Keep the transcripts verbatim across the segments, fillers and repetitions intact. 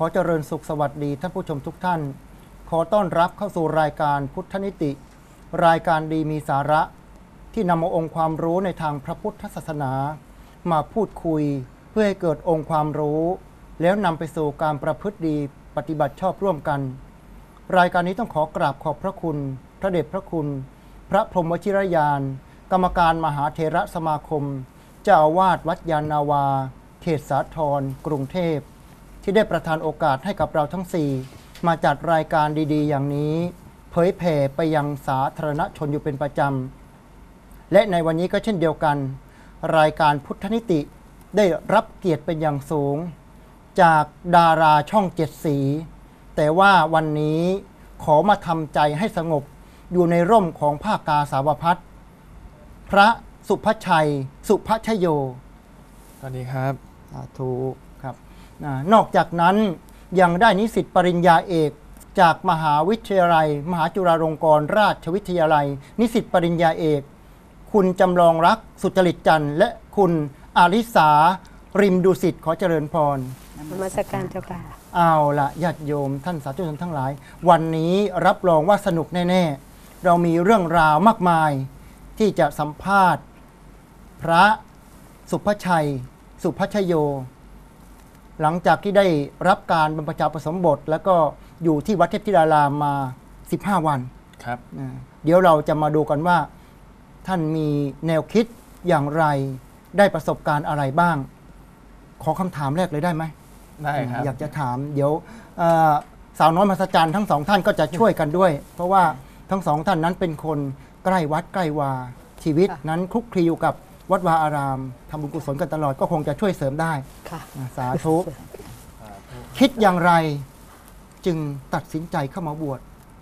อเจริญสุขสวัสดีท่านผู้ชมทุกท่านขอต้อนรับเข้าสู่รายการพุทธนิติรายการดีมีสาระที่นำเอาองค์ความรู้ในทางพระพุทธศาสนามาพูดคุยเพื่อให้เกิดองค์ความรู้แล้วนำไปสู่การประพฤติดีปฏิบัติชอบร่วมกันรายการนี้ต้องขอกราบขอบพระคุณพระเดชพระคุณพระพรหมวชิรยานกรรมการมหาเถรสมาคมเจ้าอาวาสวัดยานนาวาเขตสาทรกรุงเทพที่ได้ประทานโอกาสให้กับเราทั้งสี่มาจัดรายการดีๆอย่างนี้เผยแผ่ไปยังสาธารณชนอยู่เป็นประจำและในวันนี้ก็เช่นเดียวกันรายการพุทธนิติได้รับเกียรติเป็นอย่างสูงจากดาราช่องเจ็ดสีแต่ว่าวันนี้ขอมาทำใจให้สงบอยู่ในร่มของผ้ากาสาวพัสพระสุภชัยสุภชโยสวัสดีครับสาธุครับนอกจากนั้นยังได้นิสิตปริญญาเอกจากมหาวิทยาลัยมหาจุฬาลงกรณราชวิทยาลัยนิสิตปริญญาเอกคุณจำลองรักสุจริตจันทร์และคุณอาริสาริมดุสิตขอเจริญพรนมัสการเจ้าค่ะเอาละญาติโยมท่านสาธุชนทั้งหลายวันนี้รับรองว่าสนุกแน่ๆเรามีเรื่องราวมากมายที่จะสัมภาษณ์พระสุภชัยสุภชโยหลังจากที่ได้รับการบรรพชาอุปสมบทแล้วก็อยู่ที่วัดเทพธิดารามมาสิบห้าวันครับเดี๋ยวเราจะมาดูกันว่าท่านมีแนวคิดอย่างไรได้ประสบการณ์อะไรบ้างขอคำถามแรกเลยได้ไหมได้ครับอยากจะถามเดี๋ยวสาวน้อยมหัศจรรย์ทั้งสองท่านก็จะช่วยกันด้วยเพราะว่าทั้งสองท่านนั้นเป็นคนใกล้วัดใกล้วาชีวิตนั้นคลุกคลีอยู่กับวัดวาอารามทำบุญกุศลกันตลอดก็คงจะช่วยเสริมได้สาธุคิดอย่างไรจึงตัดสินใจเข้ามาบวช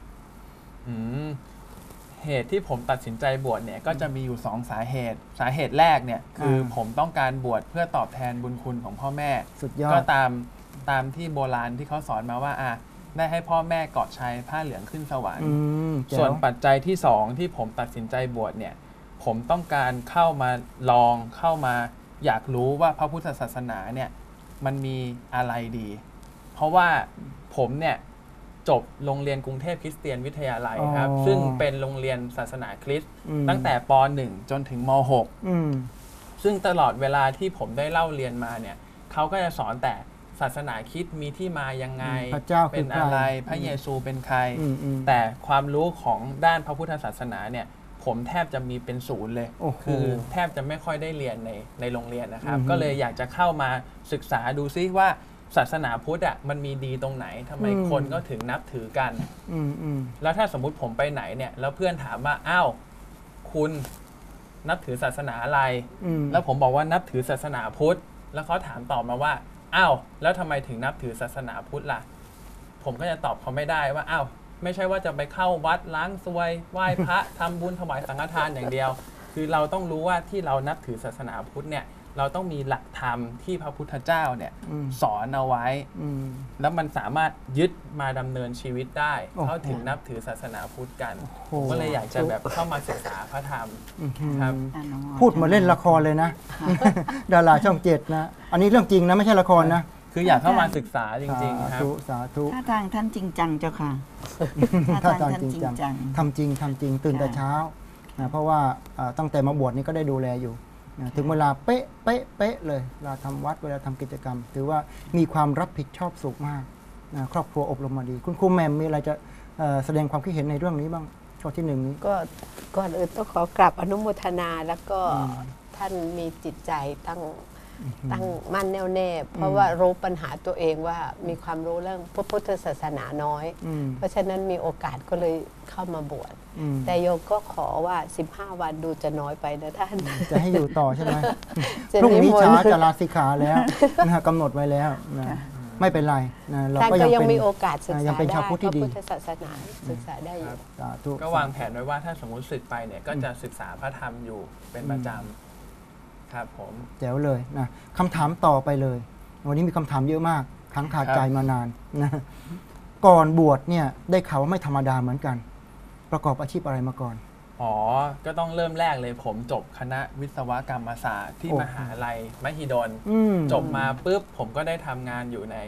เหตุที่ผมตัดสินใจบวชเนี่ยก็จะมีอยู่สองสาเหตุสาเหตุแรกเนี่ยคือผมต้องการบวชเพื่อตอบแทนบุญคุณของพ่อแม่สุดยอดก็ตามตามที่โบราณที่เขาสอนมาว่าอ่ะได้ให้พ่อแม่เกาะชัยผ้าเหลืองขึ้นสวรรค์ส่วนปัจจัยที่สองที่ผมตัดสินใจบวชเนี่ยผมต้องการเข้ามาลองเข้ามาอยากรู้ว่าพระพุทธศาสนาเนี่ยมันมีอะไรดีเพราะว่าผมเนี่ยจบโรงเรียนกรุงเทพคริสเตียนวิทยาลัยครับซึ่งเป็นโรงเรียนศาสนาคริสต์ตั้งแต่ป หนึ่ง จนถึงม หก ซึ่งตลอดเวลาที่ผมได้เล่าเรียนมาเนี่ยเขาก็จะสอนแต่ศาสนาคริสต์มีที่มายังไงเป็นอะไรพระเยซูเป็นใครแต่ความรู้ของด้านพระพุทธศาสนาเนี่ยผมแทบจะมีเป็นศูนย์เลยคือแทบจะไม่ค่อยได้เรียนในในโรงเรียนนะครับก็เลยอยากจะเข้ามาศึกษาดูซิว่าศาสนาพุทธอ่ะมันมีดีตรงไหนทำไมคนก็ถึงนับถือกันแล้วถ้าสมมุติผมไปไหนเนี่ยแล้วเพื่อนถามว่าอ้าวคุณนับถือศาสนาอะไรแล้วผมบอกว่านับถือศาสนาพุทธแล้วเขาถามตอบมาว่าอ้าวแล้วทำไมถึงนับถือศาสนาพุทธล่ะผมก็จะตอบเขาไม่ได้ว่าอ้าวไม่ใช่ว่าจะไปเข้าวัดล้างซวยไหว้พระทำบุญถวายสังฆทานอย่างเดียวคือเราต้องรู้ว่าที่เรานับถือศาสนาพุทธเนี่ยเราต้องมีหลักธรรมที่พระพุทธเจ้าเนี่ยสอนเอาไว้แล้วมันสามารถยึดมาดำเนินชีวิตได้เขาถึงนับถือศาสนาพุทธกันผมก็เลยอยากจะแบบเข้ามาศึกษาพระธรรมครับพูดมาเล่นละครเลยนะดาราช่องเจ็ดนะอันนี้เรื่องจริงนะไม่ใช่ละครนะคืออยากเข้ามาศึกษาจริงๆครับสาธุถ้าทางท่านจริงจังเจ้าค่ะถ้าทางจริงจังทำจริงทำจริงตื่นแต่เช้าเพราะว่าตั้งแต่มาบวชนี่ก็ได้ดูแลอยู่ถึงเวลาเป๊ะเป๊ะเป๊ะเลยเวลาทำวัดเวลาทำกิจกรรมถือว่ามีความรับผิดชอบสูงมากครอบครัวอบรมมาดีคุณครูแมมมีอะไรจะแสดงความคิดเห็นในเรื่องนี้บ้างข้อที่หนึ่งนี้ก็ก่อนอื่นต้องขอกราบอนุโมทนาแล้วก็ท่านมีจิตใจตั้งตั้งมั่นแน่วแน่เพราะว่ารู้ปัญหาตัวเองว่ามีความรู้เรื่องพระพุทธศาสนาน้อยเพราะฉะนั้นมีโอกาสก็เลยเข้ามาบวชแต่โยมก็ขอว่าสิบห้าวันดูจะน้อยไปนะท่านจะให้อยู่ต่อใช่ไหมพรุ่งนี้เช้าจะลาสิกขาแล้วกำหนดไว้แล้วไม่เป็นไรเราก็ยังมีโอกาสศึกษาได้พระพุทธศาสนาศึกษาได้อยู่ก็วางแผนไว้ว่าถ้าสมมติศึกไปเนี่ยก็จะศึกษาพระธรรมอยู่เป็นประจำครับผมแจ๋วเลยนะคำถามต่อไปเลยวันนี้มีคำถามเยอะมากค้างคาใจมานานนะก่อนบวชเนี่ยได้ข่าวว่าไม่ธรรมดาเหมือนกันประกอบอาชีพอะไรมาก่อนอ๋อก็ต้องเริ่มแรกเลยผมจบคณะวิศวกรรมศาสตร์ที่มหาลัยมหิดลจบมาปุ๊บผมก็ได้ทำงานอยู่ใน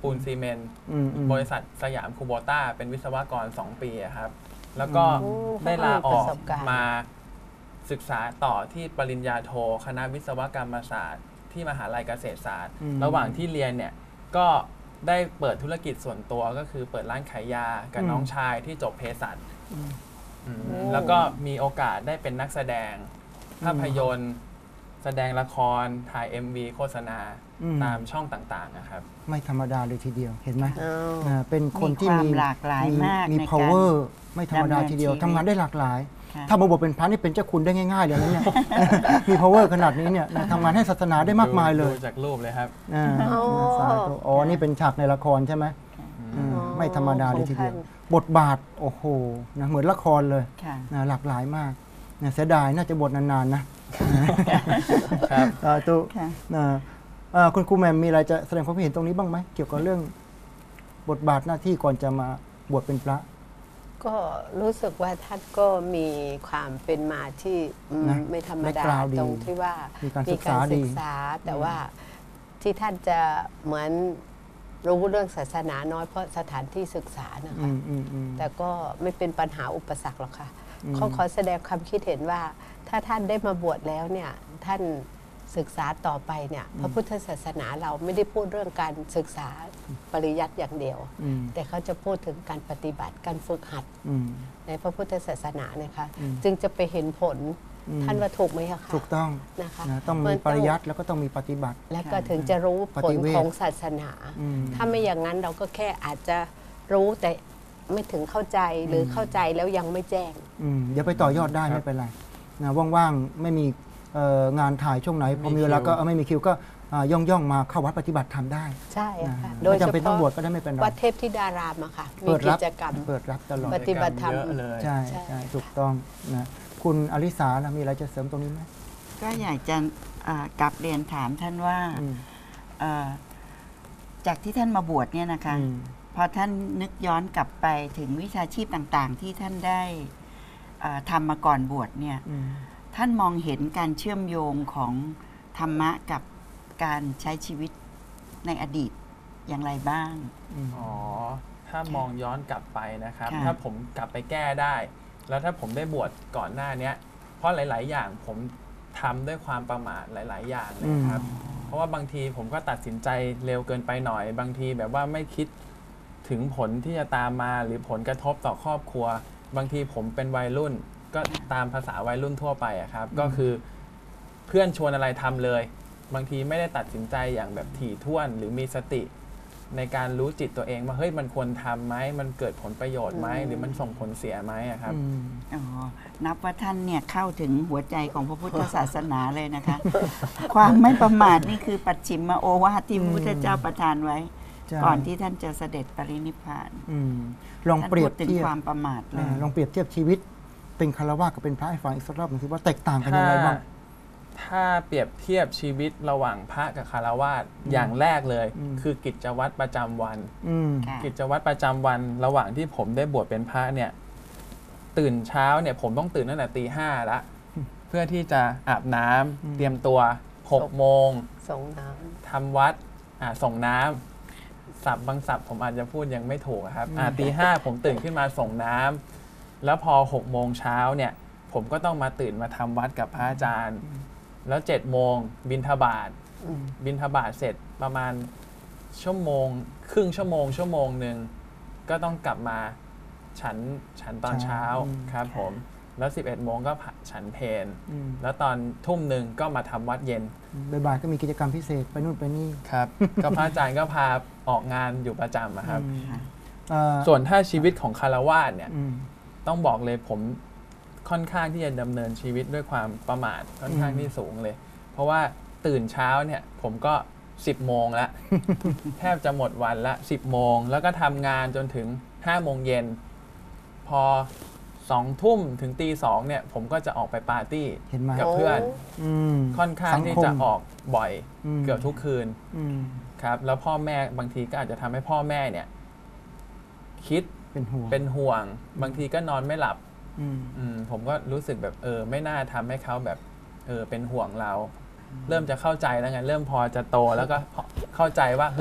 ปูนซีเมนต์อืมอืมบริษัทสยามคูโบต้าเป็นวิศวกรสองปีอะครับแล้วก็อืมได้ลาออกประสบการณ์มาศึกษาต่อที่ปริญญาโทคณะวิศวกรรมศาสตร์ที่มหาลัยเกษตรศาสตร์อืมระหว่างที่เรียนเนี่ยก็ได้เปิดธุรกิจส่วนตัวก็คือเปิดร้านขายยากับอืมน้องชายที่จบเภสัชอืมอืมโอ้แล้วก็มีโอกาสได้เป็นนักแสดงภาพยนตร์ แสดงละครถ่าย เอ็ม วี โฆษณาอืมตามช่องต่างๆนะครับไม่ธรรมดาเลยทีเดียวเห็นไหมอ้าวอ่าเป็นคนที่มีความมีหลากหลายมากมีในการ power ไม่ธรรมดาดำเนินทีเดียวชีวิตทำงานได้หลากหลายค่ะถ้ามาบวชเป็นพระนี่เป็นเจ้าคุณได้ง่ายๆเลยนะเนี่ย มี power ขนาดนี้เนี่ยนะทำงานให้ศาสนาได้มากมายเลยดูจากรูปเลยครับอ่าอ๋อสาธุอ๋อนี่เป็นฉากในละครใช่ไหมอืมไม่ธรรมดาเลยทีเดียวของท่บทบาทโอ้โหนะเหมือนละครเลยค่ะนะหลากหลายมากนะเสียดายน่าจะบทนานๆนะครับ สาธุค่ะนะเอ่อคุณครูแหม่มมีอะไรจะแสดงความคิดเห็นตรงนี้บ้างไหมเกี่ยวกับเรื่องบทบาทหน้าที่ก่อนจะมาบวชเป็นพระก็รู้สึกว่าท่านก็มีความเป็นมาที่อืมนะไม่ธรรมดาแบ็คกราวด์ดีตรงที่ว่ามีมีการศึกษาดีศึกษาแต่ว่าที่ท่านจะเหมือนรู้เรื่องศาสนาน้อยเพราะสถานที่ศึกษานะอืคะมอืมอืมแต่ก็ไม่เป็นปัญหาอุปสรรคหรอกค่ะอืมเขาขอแสดงความคิดเห็นว่า ถ้าท่านได้มาบวชแล้วเนี่ยท่านศึกษาต่อไปเนี่ยพระพุทธศาสนาเราไม่ได้พูดเรื่องการศึกษาปริยัติอย่างเดียวอืมแต่เขาจะพูดถึงการปฏิบัติการฝึกหัดอืมในพระพุทธศาสนานะคะอืมจึงจะไปเห็นผลอืมท่านว่าถูกไหมคะถูกต้องนะคะนะต้องนมีปริยัติแล้วก็ต้องมีปฏิบัติและก็ถึงจะรู้ปผฏิลเวทของศาสนาอืมถ้าไม่อย่างนั้นเราก็แค่อาจจะรู้แต่ไม่ถึงเข้าใจหรือเข้าใจแล้วยังไม่แจ้งอืมเดี๋ยวไปต่อยอดได้ครับไม่เป็นไรนะว่างๆไม่มีเอ่องานถ่ายช่วงไหนพอมีมีเวลาคิวก็เออไม่มีคิวก็อ่าย่องย่องๆมาเข้าวัดปฏิบัติทำได้ใช่ค่ะนะโดยไม่เฉจำเป็นต้องพาะบวชก็ได้ไม่เป็นไรวัดเทพธิดารามอะค่ะ มีเปิดกิรับจกรรมเปิดรับตลอดปฏิบัติธรรมเยอะเลยใช่ใช่ใช่ถูกต้องนะคุณอลิสาล่ะมีอะไรจะเสริมตรงนี้ไหมก็อยากจะอ่ากลับเรียนถามท่านว่าอืมเอ่อจากที่ท่านมาบวชเนี่ยนะคะอืมพอท่านนึกย้อนกลับไปถึงวิชาชีพต่างๆ ที่ท่านได้เอ่อทำมาก่อนบวชเนี่ยอืมท่านมองเห็นการเชื่อมโยงของธรรมะกับการใช้ชีวิตในอดีตอย่างไรบ้างอืมอ๋อ ถ้ามองย้อนกลับไปนะครับค่ะถ้าผมกลับไปแก้ได้ แล้วถ้าผมได้บวชก่อนหน้าเนี้ย เพราะหลาย ๆ อย่างผมทำด้วยความประมาทหลาย ๆ อย่างเลยครับ เพราะว่าบางทีผมก็ตัดสินใจเร็วเกินไปหน่อย บางทีแบบว่าไม่คิดถึงผลที่จะตามมาหรือผลกระทบต่อครอบครัว บางทีผมเป็นวัยรุ่น ก็ตามภาษาวัยรุ่นทั่วไปอะครับ ก็คือเพื่อนชวนอะไรทำเลย บางทีไม่ได้ตัดสินใจอย่างแบบถี่ถ้วนหรือมีสติ ในการรู้จิตตัวเองว่าเฮ้ยมันควรทำไหมมันเกิดผลประโยชน์ไหมหรือมันส่งผลเสียไหมอะครับอืมอ๋อ นับว่าท่านเนี่ยเข้าถึงหัวใจของพระพุทธศาสนาเลยนะคะ ความไม่ประมาทนี่คือปัจฉิมโอวาทที่พระพุทธเจ้าประทานไว้ใช่ก่อนที่ท่านจะเสด็จปรินิพพานอืมลองท่านเปรียพูบดถึงเทียบความประมาทเลอ่าย ลองเปรียบเทียบชีวิต เป็นคารวะกับเป็นพระให้ฟังอีกสักรอบหนึ่งสิว่าแตกต่างกันถ้ายังไงบ้างถ้าเปรียบเทียบชีวิตระหว่างพระกับคารวาสอย่างแรกเลยอืมคือกิจวัตรประจำวันอืมค่ะกิจวัตรประจำวันระหว่างที่ผมได้บวชเป็นพระเนี่ยตื่นเช้าเนี่ยผมต้องตื่นตั้งแต่ตีห้าละเพื่อที่จะอาบน้ำอืมเตรียมตัวหกโมงส่งน้ทำวัดอ่าส่งน้ำศัพท์บางศัพท์ผมอาจจะพูดยังไม่ถูกอะครับอ่าตีห้าผมตื่นขึ้นมาส่งน้ำแล้วพอหกโมงเช้าเนี่ยผมก็ต้องมาตื่นมาทำวัดกับพระอาจารย์ แล้วเจ็ดโมงบิณฑบาตำอืมบิณฑบาตเสร็จประมาณชั่วโมง ครึ่งชั่วโมง ชั่วโมงหนึ่งก็ต้องกลับมาฉันฉันตอนเช้าอืมครับผมแล้วสิบเอ็ดโมงก็ฉันเพลอืมแล้วตอนทุ่มหนึ่งก็มาทำวัดเย็นบ่ายๆก็มีกิจกรรมพิเศษไปนู่นไปนี่ครับ ก็พระอาจารย์ก็พาออกงานอยู่ประจำอะครับอืมค่ะเอ่อส่วนถ้าชีวิตของคารวาสเนี่ยอืมต้องบอกเลยผมค่อนข้างที่จะดำเนินชีวิตด้วยความประมาทค่อนข้างอืมที่สูงเลย เพราะว่าตื่นเช้าเนี่ยผมก็สิบโมงแล้ว แทบจะหมดวันละสิบโมงแล้วก็ทำงานจนถึงห้าโมงเย็นพอสองทุ่มถึงตีสองเนี่ยผมก็จะออกไปปาร์ตี้เห็นไหมกับเพื่อนอืมค่อนข้างสังคมที่จะออกบ่อยอืมเกือบทุกคืนอืมครับ แล้วพ่อแม่บางทีก็อาจจะทำให้พ่อแม่เนี่ยคิดเป็นห่วงเป็นห่วง บางทีก็นอนไม่หลับอืมอืมผมก็รู้สึกแบบเออไม่น่าทำให้เขาแบบเออเป็นห่วงเรา เริ่มจะเข้าใจแล้วไงเริ่มพอจะโตแล้วก็เข้าใจว่าเฮ้ย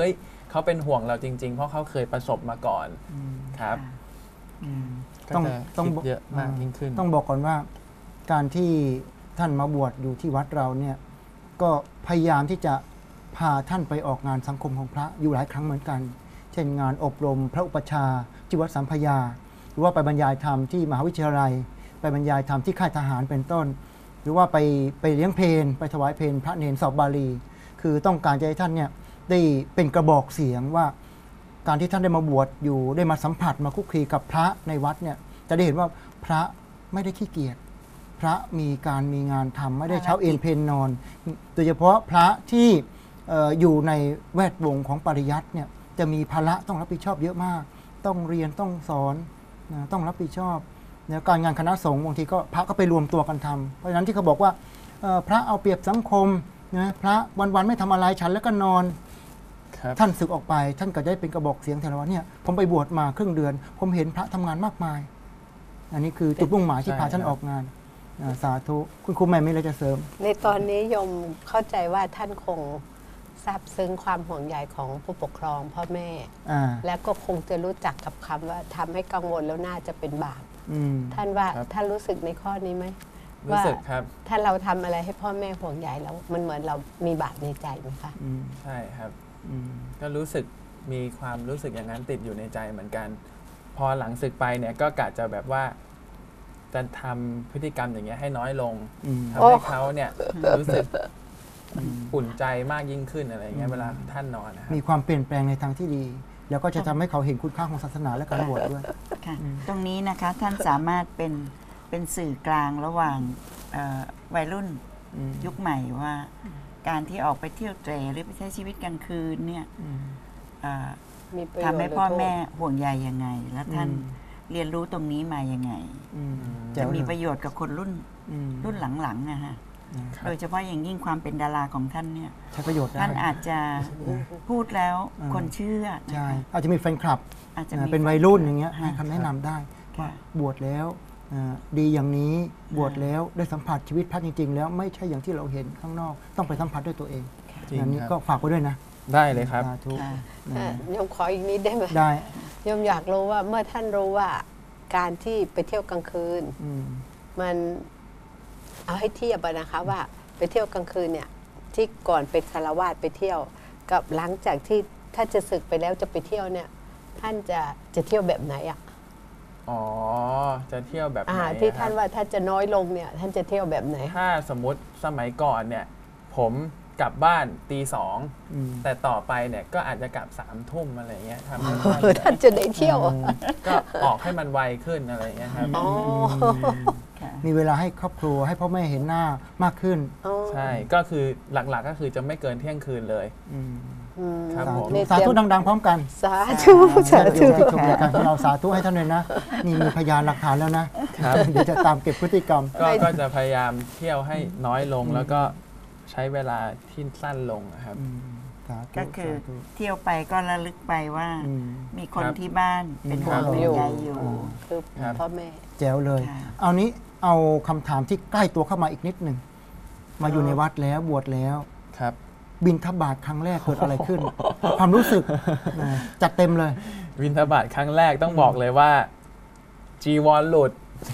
เขาเป็นห่วงเราจริง ๆ เพราะเขาเคยประสบมาก่อนครับอืมก็ต้องจะต้องคิดเยอะมากยิ่งขึ้นต้องบอกก่อนว่าการที่ท่านมาบวชอยู่ที่วัดเราเนี่ยก็พยายามที่จะพาท่านไปออกงานสังคมของพระอยู่หลายครั้งเหมือนกัน เช่นงานอบรมพระอุปชฌาย์ที่วัดสัมพยา หรือว่าไปบรรยายธรรมที่มหาวิทยาลัย ไปบรรยายธรรมที่ค่ายทหารเป็นต้น หรือว่าไปไปเลี้ยงเพลไปถวายเพลพระเนรสอบบาลี คือต้องการจะให้ท่านเนี่ยได้เป็นกระบอกเสียงว่า การที่ท่านได้มาบวชอยู่ได้มาสัมผัสมาคุกคีกับพระในวัดเนี่ยจะได้เห็นว่าพระไม่ได้ขี้เกียจพระมีการมีงานทำไม่ได้เช้าเอนเพนนอน โดยเฉพาะพระที่เอ่ออยู่ในแวดวงของปริยัติเนี่ยจะมีภาระต้องรับผิดชอบเยอะมาก ต้องเรียนต้องสอนนะต้องรับผิดชอบเนี่ยการงานคณะสงฆ์บางทีก็พระก็ไปรวมตัวกันทำเพราะฉะนั้นที่เขาบอกว่าเอ่อพระเอาเปรียบสังคมนะพระวันๆไม่ทำอะไรฉันแล้วก็นอนครับท่านศึกออกไปท่านก็ได้เป็นกระบอกเสียงแทนว่าเนี่ยผมไปบวชมาครึ่งเดือน ผมเห็นพระทำงานมากมาย อันนี้คือจุดมุ่งหมายที่ใช่พาท่านครับออกงานอ่าสาธุคุณครูแม่มีอะไรจะเสริมในตอนนี้โยมเข้าใจว่าท่านคงซาบซึ้งความห่วงใยของผู้ปกครองพ่อแม่อ่าและก็คงจะรู้จักกับคำว่าทำให้กังวลแล้วน่าจะเป็นบาปอืมท่านว่าครับท่านรู้สึกในข้อนี้ไหมรู้สึกครับถ้าเราทำอะไรให้พ่อแม่ห่วงใยแล้วมันเหมือนเรามีบาปในใจไหมคะอืมใช่ครับอืมก็รู้สึกมีความรู้สึกอย่างนั้นติดอยู่ในใจเหมือนกัน พอหลังศึกไปเนี่ยก็กะจะแบบว่าจะทำพฤติกรรมอย่างเงี้ยให้น้อยลงอืมทำให้เขาเนี่ยรู้สึกอุ่นใจมากยิ่งขึ้นอะไรเงี้ยเวลาท่านนอนนะครับมีความเปลี่ยนแปลงในทางที่ดี แล้วก็จะทำให้เขาเห็นคุณค่าของศาสนาและการบวชด้วยค่ะตรงนี้นะคะท่านสามารถเป็นเป็นสื่อกลางระหว่างเอ่อวัยรุ่นอืมยุคใหม่ว่า การที่ออกไปเที่ยวเตร่หรือไปใช้ชีวิตกลางคืนเนี่ยอืมเอ่อมีประโยชน์ทำให้รือพ่อโทษแม่ห่วงใยยังไง และท่านอืมเรียนรู้ตรงนี้มายังไงอืมจะแจ๋วมีเลยประโยชน์กับคนรุ่นอืมรุ่นหลังๆนะฮะครับโดยเฉพาะอย่างยิ่งความเป็นดาราของท่านเนี่ยใช้ประโยชน์ได้ท่านอาจจะพูดแล้วอืมคนเชื่อนะใช่คะอาจจะมีแฟนคลับอาจจะอ่ามีเป็นวัยรุ่นอย่างเงี้ยค่ะให้คำแนะนำได้ค่ะว่าบวชแล้วอ่าดีอย่างนี้บวชแล้วได้สัมผัสชีวิตพระจริง ๆ แล้วไม่ใช่อย่างที่เราเห็นข้างนอกต้องไปสัมผัสด้วยตัวเองจริงอันนี้ครับก็ฝากไว้ด้วยนะได้เลยครับสาธุค่ะอ่ะโยมขออีกนิดได้ไหมได้โยมอยากรู้ว่าเมื่อท่านรู้ว่าการที่ไปเที่ยวกลางคืนอืมมันเอาให้เทียบอะนะคะว่าไปเที่ยวกลางคืนเนี่ยที่ก่อนเป็นคารวาสไปเที่ยว กับหลังจากที่ถ้าจะศึกไปแล้วจะไปเที่ยวเนี่ย ท่านจะจะเที่ยวแบบไหนอะอ๋อ จะเที่ยวแบบไหนอ่าอะที่ครับท่านว่าถ้าจะน้อยลงเนี่ย ท่านจะเที่ยวแบบไหนถ้าสมมติสมัยก่อนเนี่ย ผมกลับบ้านตีสองอืมแต่ต่อไปเนี่ยก็อาจจะกลับสามทุ่มอะไรเงี้ยทำให้เออท่านจะได้เที่ยวอะก็ออกให้มันไวขึ้นอะไรเงี้ยครับอ๋อค่ะมีเวลาให้ครอบครัวให้พ่อแม่เห็นหน้ามากขึ้นอ๋อใช่ ก็คือหลักๆก็คือจะไม่เกินเที่ยงคืนเลยอืมอืมครับสาผมธุนี่สาเตรียธุมดังๆ พร้อมกันสาธุสาธุที่ชมรายการของเราสาธุให้ท่านเลยนะ นี่มีพยานหลักฐานแล้วนะครับ เดี๋ยวจะตามเก็บพฤติกรรมก็ก็จะพยายามเที่ยวให้น้อยลงแล้วก็ใช้เวลาที่สั้นลงนะครับอืมสาธุก็คือสาธุเที่ยวไปก็ระลึกไปว่าอืมมีคนครับที่บ้านเป็นห่วงครับเป็นใยอยู่คือครับพ่อแม่แจ๋วเลยค่ะเอานี้เอาคำถามที่ใกล้ตัวเข้ามาอีกนิดหนึ่ง มาอยู่ในวัดแล้วบวชแล้วครับบินทบาทครั้งแรกเกิดอะไรขึ้น ความรู้สึกนะจัดเต็มเลยวินทบาทครั้งแรกต้องบอกเลยว่า จีวรหลุด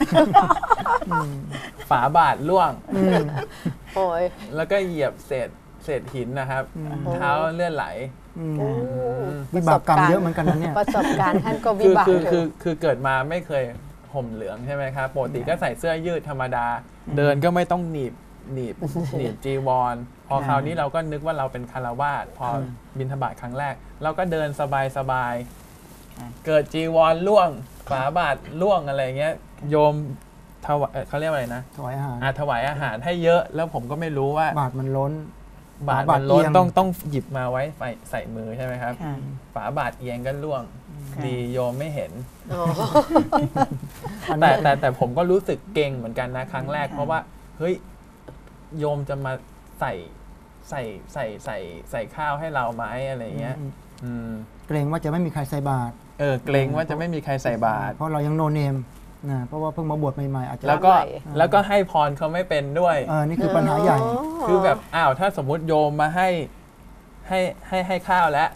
ฝาบาทล่วงอืมโอ้ยแล้วก็เหยียบเศษเศษหินนะครับอืมเท้าเลื่อนไหลอืมโอ้วิบากกรรมเยอะเหมือนกันนะเนี่ยประสบการณ์ท่านก็วิคือบากคืออยู่คือคือเกิดมาไม่เคยห่มเหลืองใช่ไหมครับปกติก็ใส่เสื้อยืดธรรมดา เดินก็ไม่ต้องหนีบหนีบหนีบจีวร พอคราวนี้เราก็นึกว่าเราเป็นคารวาสพอบิณฑบาตครั้งแรก เราก็เดินสบายสบายๆค่ะเกิดจีวรล่วง ฝาบาทล่วงอะไรเงี้ย โยมถวายเอ่อเขาเรียกว่าอะไรนะถวายอาหารอาถวายอาหารให้เยอะ แล้วผมก็ไม่รู้ว่าบาทมันล้นบาทฝาบามัทนล้นเอียงต้องต้องหยิบมาไว้ใส่ใส่มือใช่ไหมครับค่ะฝาบาทเอียงก็ล่วงค่ะดีโยมไม่เห็นอ๋ออันแต่นี้แต่แต่ผมก็รู้สึกเก่งเหมือนกันนะครั้งแรก เพราะว่าเฮ้ยโยมจะมาใส่ใส่ใส่ใส่ใส่ข้าวให้เราไหมอะไรเงี้ย อืมเกรงว่าจะไม่มีใครใส่บาตรเออเกรงว่าจะไม่มีใครใส่บาตรเพราะเรายังโนเนมนะเพราะว่าเพิ่งมาบวชใหม่ๆอาจจะแล้วก็ใส่แล้วก็ให้พรเขาไม่เป็นด้วยเออนี่คือปัญหาใหญ่คือแบบอ้าวถ้าสมมุติโยมมาให้ให้ให้ให้ข้าวแล้ว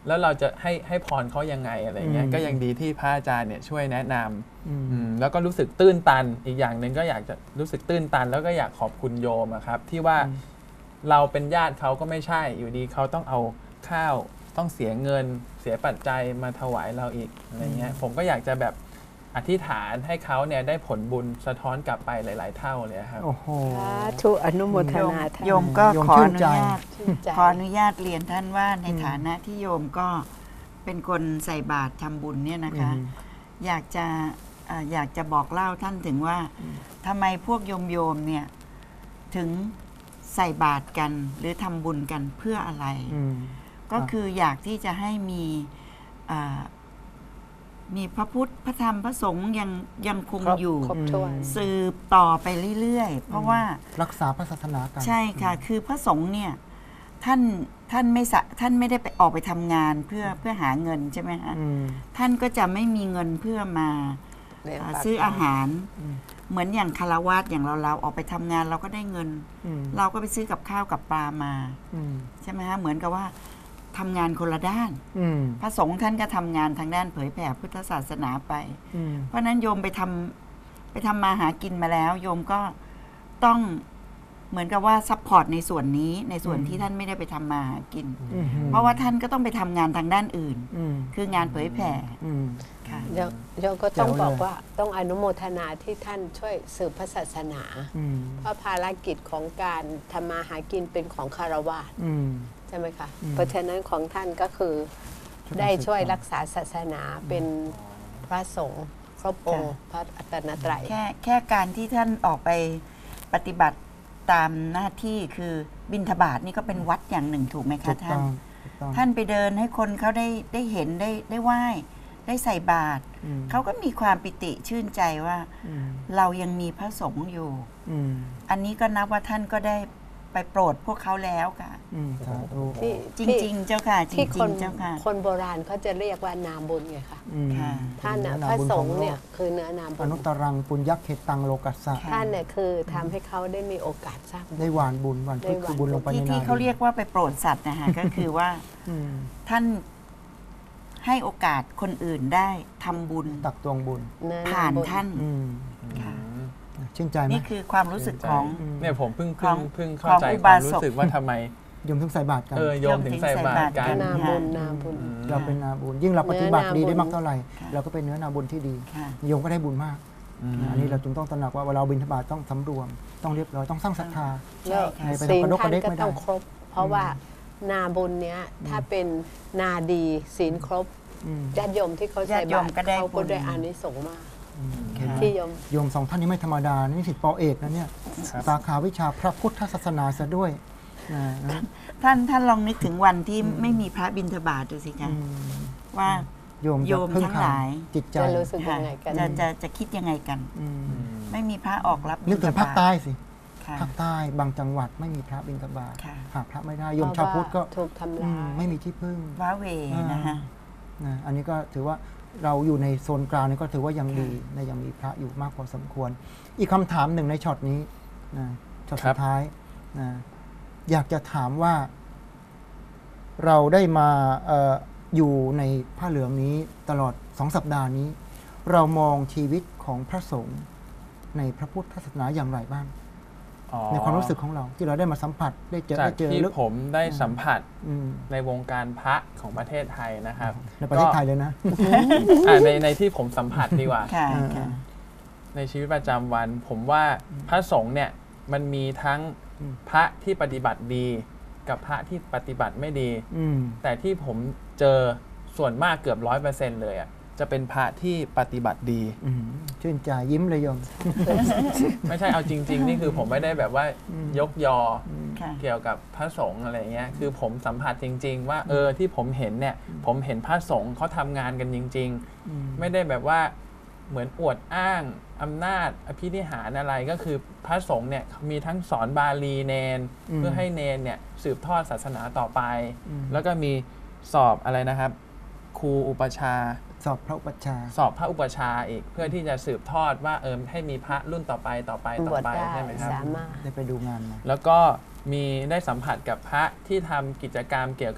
แล้วเราจะให้ให้พรเขายังไงอะไรเงี้ยอืมก็ยังดีที่พระอาจารย์เนี่ยช่วยแนะนำอืมอืมแล้วก็รู้สึกตื้นตันอีกอย่างหนึ่งก็อยากจะรู้สึกตื้นตัน แล้วก็อยากขอบคุณโยมอะครับที่ว่าอืมเราเป็นญาติเขาก็ไม่ใช่อยู่ดีเขาต้องเอาข้าวต้องเสียเงินเสียปัจจัยมาถวายเราอีกอะไรเงี้ยผมก็อยากจะแบบอธิษฐานให้เขาเนี่ยได้ผลบุญสะท้อนกลับไปหลาย ๆ เท่าเลยครับโอ้โหสาธุอนุโมทโยมนาท่านโยมก็โยมขอชื่อน นุใจญาตชื่นใจขออนุญาตเรียนท่านว่าในอืมฐานะที่โยมก็เป็นคนใส่บาตรทำบุญเนี่ยนะคะอืมอยากจะเอ่ออยากจะบอกเล่าท่านถึงว่าทำไมพวกโยมโยมๆเนี่ยถึงใส่บาตรกันหรือทำบุญกันเพื่ออะไรอืมก็คืออยากที่จะให้มีอ่ามีพระพุทธพระธรรมพระสงฆ์ยังยังคงครบอยู่ครบถ้วนสืบต่อไปเรื่อยๆ เพราะว่ารักษาพระศาสนากันใช่ค่ะ คือพระสงฆ์เนี่ยท่านท่านไม่สะท่านไม่ได้ไปออกไปทำงานเพื่อเพื่อหาเงินใช่ไหมคะอืมท่านก็จะไม่มีเงินเพื่อมาเลี้ยงอ่าปากซื้ออาหารอืมเหมือนอย่างคารวาสอย่างเราเราออกไปทำงานเราก็ได้เงินอืมเราก็ไปซื้อกับข้าวกับปลามาอืมใช่ไหมฮะเหมือนกับว่าทำงานคนละด้านอืมพระสงฆ์ท่านก็ทำงานทางด้านเผยแผ่พุทธศาสนาไปอืมเพราะฉะนั้นโยมไปทำไปทำมาหากินมาแล้ว โยมก็ต้องเหมือนกับว่าซัพพอร์ตในส่วนนี้ในส่วนที่ท่านไม่ได้ไปทำมาหากินอืมเพราะว่าท่านก็ต้องไปทำงานทางด้านอื่นอืมคืองานเผยแผ่อืมค่ะโยมโยมก็ต้องแจ๋วเลยบอกว่าต้องอนุโมทนาที่ท่านช่วยสืบพระศาสนาอืมเพราะภารกิจของการทำมาหากินเป็นของคารวะอืมใช่ไหมคะอืมเพราะฉะนั้นของท่านก็คือช่วยกันได้ช่วยสืบต่อรักษาศาสนาเป็นพระสงฆ์ครบองค์พระอัตนตรัยแค่แค่การที่ท่านออกไปปฏิบัติตามหน้าที่คือบิณฑบาตนี่ก็เป็นวัดอย่างหนึ่งถูกไหมถูคะกท่าต้นองถูกต้องท่านไปเดินให้คนเขาได้ได้เห็นได้ได้ไหว้ได้ใส่บาตรอืมเขาก็มีความปิติชื่นใจว่าอืมเรายังมีพระสงฆ์อยู่อืมอันนี้ก็นับว่าท่านก็ได้ไปโปรดพวกเขาแล้วค่ะอืมสาธุที่จริง ๆ เจ้าค่ะ จที่ริคงนๆ เจ้าค่ะคนโบราณเขาจะเรียกว่านาบุญไงคะอืมค่ะท่านน่ะเป็พระบุญสของฆ์โลกเนี่ยคือเนื้อนาบุอญนุตตรังปุญญเขตังโลกัสสะค่ะท่านเนี่ยคือทำให้เขาได้มีโอกาสสร้างบุญได้หวานบุญหวานพริกได้หวานคือบุญลงไปในที่นาที่เขาเรียกว่าไปโปรดสัตว์นะคะ ก็คือว่าอืมท่านให้โอกาสคนอื่นได้ทำบุญตักตวงบุญเนื้อผ่านบุญท่านอืมค่ะชื่นใจไหมนี่คือความรู้สึกของเนี่ยผมเพิ่งขเพิ่อง งเพิ่งขเข้าองใจอุควาบามรู้สกสึกว่าทำไมโยมถึงใส่บาตรกันเออโยมถึงใส่บาตรกันนาบุญนาบุญเราเป็นนาบุญยิ่งเราปฏิบัติดีเนื้อนาบุญได้มากเท่าไหร่ค่ะเราก็เป็นเนื้อนาบุญที่ดีค่ะโยมก็ได้บุญมากอืมอันนี้เราจึงต้องตระหนักว่าเวลาเราบิณฑบาตต้องสำรวม ต้องเรียบร้อยต้องสร้างศรัทธาแล้วใช่ค่ะไปศีลทำกระดกกท่าระนเดกก็ไม่ได้ต้องครบ เพราะว่านาบุญเนี้ยถ้าเป็นนาดีศีลครบอืมญาติโยมที่เขาใส่ญาติโยบาม ตรก็ได้เขาบุก็ญได้อานิสงส์มากอืมค่ะที่โยมโยมสองท่านนี้ไม่ธรรมดานี่สิทธิ์ปอเอกนะเนี่ยครับสาขาวิชาพระพุทธศาสนาซะด้วยนะนะท่านท่านลองนึกถึงวันที่ไม่มีพระบิณฑบาตดูสิอืคะมว่าโยมโยจะมพึ่งทั้งพาหลายจิตใจจะรู้สึกค่ะยังไงกันจะจะจะคิดยังไงกันอืมไม่มีพระออกรับนึกถึงบิณฑบภาคใต้สิค่ะภาคใต้บางจังหวัดไม่มีพระบิณฑบาตค่ะหาพระไม่ได้โยมชาวพุทธก็ถูกทำอืลาม ยไม่มีที่พึ่งว้าเหวนะคะนะอันนี้ก็ถือว่าเราอยู่ในโซนกลางนี่ก็ถือว่ายังดีนะยังมีพระอยู่มากพอสมควร อีกคำถามหนึ่งในช็อตนี้นะช็อตครัสุบดท้ายนะอยากจะถามว่า เราได้มาเอออยู่ในผ้าเหลืองนี้ตลอดสองสัปดาห์นี้ เรามองชีวิตของพระสงฆ์ในพระพุทธศาสนาอย่างไรบ้างอ๋อในความรู้สึกของเรา ที่เราได้มาสัมผัสได้เจอจากได้เจอที่ลึกผมได้สัมผัสอืมในวงการพระของประเทศไทยนะครับในประเทศไทยเลยนะอ่าในในที่ผมสัมผัสดีกว่าค่ะอ่าค่ะในชีวิตประจำวัน ผมว่าพระสงฆ์เนี่ยมันมีทั้งอืมพระที่ปฏิบัติดีกับพระที่ปฏิบัติไม่ดีอืมแต่ที่ผมเจอส่วนมากเกือบร้อยเปอร์เซ็นต์เลยอ่ะจะเป็นพระที่ปฏิบัติดีอืมชื่นใจยิ้มเลยโยมไม่ใช่เอาจริง ๆ นี่คือผมไม่ได้แบบว่ายกยอค่ะเกี่ยวกับพระสงฆ์อะไรเงี้ยคือผมสัมผัสจริง ๆ ว่าเออที่ผมเห็นเนี่ยผมเห็นพระสงฆ์เขาทำงานกันจริงอืมๆ ไม่ได้แบบว่าเหมือนอวดอ้างอำนาจอภินิหารอะไรก็คือพระสงฆ์เนี่ยมีทั้งสอนบาลีเนนอืมเพื่อให้เนนเนี่ยสืบทอดศาสนาต่อไปอืมแล้วก็มีสอบอะไรนะครับ ครูอุปชฌาย์สอบพระอุปัชฌาย์สอบพระอุปชฌาย์อีกเพื่อที่จะสืบทอดว่าเออให้มีพระรุ่นต่อไปต่อไปต่บอวชไปได้ใช่ไหมครับสามารถได้ไปดูงานมาแล้วก็มีได้สัมผัสกับพระที่ทำกิจกรรมเกี่ยวกับ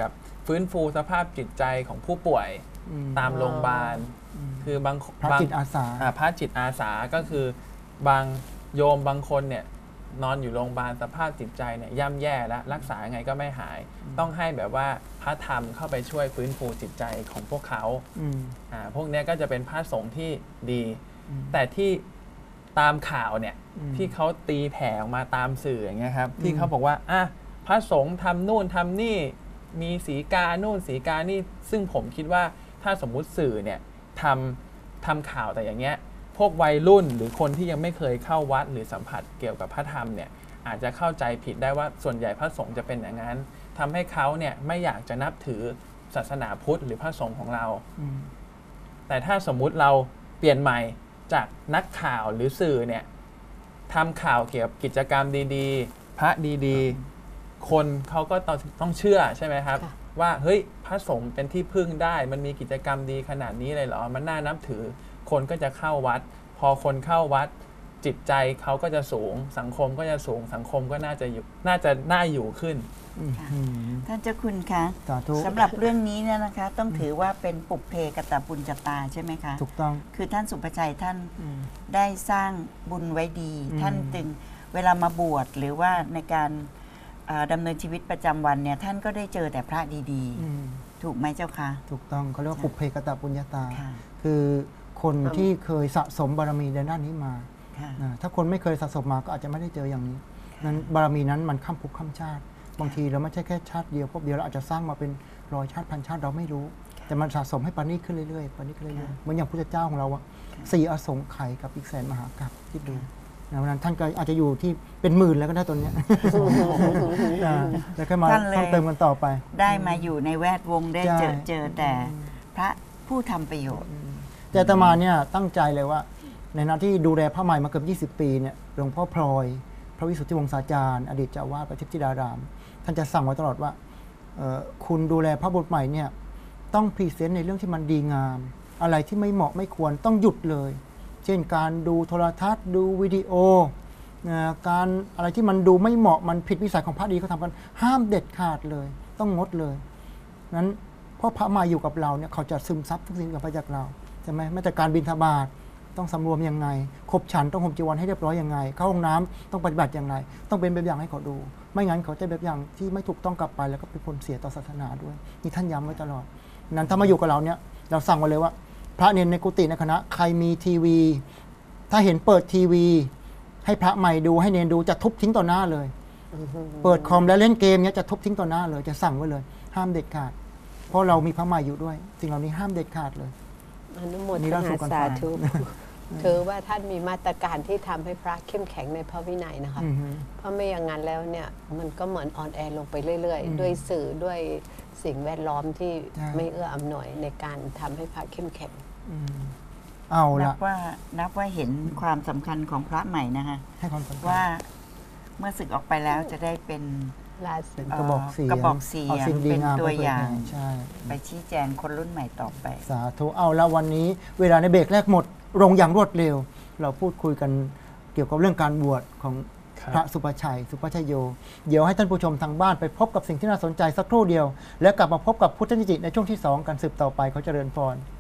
ฟื้นฟูสภาพจิตใจของผู้ป่วยอืมตามโรงพยาบาล คือบางพระบางจิตอาสาอ่าพระจิตอาสาก็คือบางโยมบางคนเนี่ยนอนอยู่โรงพยาบาลสภาพจิตใจเนี่ยย่ำแย่แล้วรักษายังไงก็ไม่หาย ต้องให้แบบว่าพระธรรมเข้าไปช่วยฟื้นฟูจิตใจของพวกเขาอืมอ่าพวกเนี้ยก็จะเป็นพระสงฆ์ที่ดีอืมแต่ที่ตามข่าวเนี่ยอืมที่เขาตีแผ่ออกมาตามสื่ออย่างเงี้ยครับที่อืมเขาบอกว่าอ่ะพระสงฆ์ทำนู่นทำนี่มีสีกานู่นสีกานี่ซึ่งผมคิดว่าถ้าสมมุติสื่อเนี่ยทำทำข่าวแต่อย่างเงี้ยพวกวัยรุ่นหรือคนที่ยังไม่เคยเข้าวัดหรือสัมผัสเกี่ยวกับพระธรรมเนี่ยอาจจะเข้าใจผิดได้ว่าส่วนใหญ่พระสงฆ์จะเป็นอย่างนั้นทำให้เขาเนี่ยไม่อยากจะนับถือศาสนาพุทธหรือพระสงฆ์ของเราอืมแต่ถ้าสมมุติเราเปลี่ยนใหม่จากนักข่าวหรือสื่อเนี่ยทำข่าวเกี่ยวกับกิจกรรมดีๆ พระดีๆ คนเขาก็ต้องต้องเชื่อใช่ไหมครับค่ะว่าเฮ้ยพระสงฆ์เป็นที่พึ่งได้มันมีกิจกรรมดีขนาดนี้เลยเหรอมันน่านับถือ คนก็จะเข้าวัด พอคนเข้าวัดจิตใจเขาก็จะสูง สังคมก็จะสูงสังคมก็น่าจะอยู่น่าจะน่าอยู่ขึ้นอืมอืมท่านเจ้าคุณคะสาธุสำหรับเรื่องนี้เนี่ยนะคะ ต้องถือว่าเป็นปุพเพกตปุญญาตาใช่ไหมคะถูกต้องคือท่านสุภชัยท่านอืมได้สร้างบุญไว้ดีอืมท่านจึงเวลามาบวชหรือว่าในการเอ่อดำเนินชีวิตประจำวันเนี่ยท่านก็ได้เจอแต่พระดีอืมๆ ถูกไหมเจ้าคะถูกต้องเขาเรียกว่าปุพเพกตปุญญาตาค่ะคือคนที่เคยสะสมบารมีในด้านนี้มาค่ะนะถ้าคนไม่เคยสะสมมาก็อาจจะไม่ได้เจออย่างนี้นั้นบารมีนั้นมันข้ามภพข้ามชาติ บางทีเราไม่ใช่แค่ชาติเดียวพบเดียวเราอาจจะสร้างมาเป็นร้อยชาติพันชาติเราไม่รู้ แต่มันสะสมให้ปานนี้ขึ้นเรื่อยๆปานนี้ขึ้นเรื่อยๆเหมือนอย่างพุทธเจ้าของเราอะสี่อสงไขยกับอีกแสนมหากัปคิดดูนะวันนั้นท่านก็อาจจะอยู่ที่เป็นหมื่นแล้วก็ได้ตอนเนี้ย นะแล้วก็มาท่านเลยเพิ่มเติมกันต่อไปได้มาอยู่ในแวดวงได้ใช่เจอเจอแต่พระผู้ทำประโยชน์แต่อาตมาเนี่ยตั้งใจเลยว่า ในหน้าที่ดูแลพระใหม่มาเกือบยี่สิบ ปีเนี่ยหลวงพ่อพลอย พระวิสุทธิวงศาจารย์อดีตเจ้าอาวาสประทิพย์ธิดาราม ท่านจะสั่งไว้ตลอดว่าเอ่อคุณดูแลพระบุตรใหม่เนี่ยต้องพรีเซนต์ในเรื่องที่มันดีงาม อะไรที่ไม่เหมาะไม่ควรต้องหยุดเลย เช่นการดูโทรทัศน์ดูวิดีโอนะการอะไรที่มันดูไม่เหมาะมันผิดวิสัยของพระดีเขาทำกันห้ามเด็ดขาดเลย ต้องงดเลยนั้นเพราะพระมาอยู่กับเราเนี่ยเขาจะซึมซับทุกสิ่งกับพระจากเราใช่ไหมแม้แต่การบิณฑบาตต้องสำรวมยังไงขบฉันต้องห่มจีวรให้เรียบร้อยยังไงเข้าห้องน้ำต้องปฏิบัติอย่างไรต้องเป็นแบบอย่างให้เขาดู ไม่งั้นเขาจะแบบอย่างที่ไม่ถูกต้องกลับไปแล้วก็เป็นผลเสียต่อศาสนาด้วยนี่ท่านย้ำไว้ตลอดนั้นถ้ามาอยู่กับเราเนี่ยเราสั่งไว้เลยว่า พระเนนในกุฏิในคณะใครมีทีวี ถ้าเห็นเปิดทีวี ให้พระใหม่ดูให้เนนดูจะทุบทิ้งต่อหน้าเลย เปิดคอมแล้วเล่นเกมเนี้ยจะทุบทิ้งต่อหน้าเลยจะสั่งไว้เลย ห้ามเด็ดขาด เพราะเรามีพระใหม่อยู่ด้วย สิ่งเหล่านี้ห้ามเด็ดขาดเลยอนุโมอันทนี้เรานาสู่กันสาไปธุถือว่าท่านมีมาตรการที่ทำให้พระเข้มแข็งในพระวินัยนะคะอือฮึเพราะไม่อย่างนั้นแล้วเนี่ยมันก็เหมือนอ่อนแอลงไปเรื่อยอืมๆ ด้วยสื่อด้วยสิ่งแวดล้อมที่ใช่ไม่เอื้ออำนวยในการทำให้พระเข้มแข็งอืมเอานัละบว่านับว่าเห็นความสำคัญของพระใหม่นะคะให้ความสำคัญว่าเมื่อศึกออกไปแล้วจะได้เป็นลาสิเป็นกระบอกเสียงกระบอกเสียงเอาสิ่งดีเป็นงามตัวไปเผยอย่างแผ่ใช่ไปชี้แจงคนรุ่นใหม่ต่อไปสาธุเอาแล้ววันนี้เวลาในเบรกแรกหมดลงอย่างรวดเร็ว เราพูดคุยกันเกี่ยวกับเรื่องการบวชของครับพระสุภชัย สุภชัยโย เดี๋ยวให้ท่านผู้ชมทางบ้านไปพบกับสิ่งที่น่าสนใจสักครู่เดียว แล้วกลับมาพบกับพุทธนิจิในช่วงที่สองการสืบต่อไปเขาเจริญพร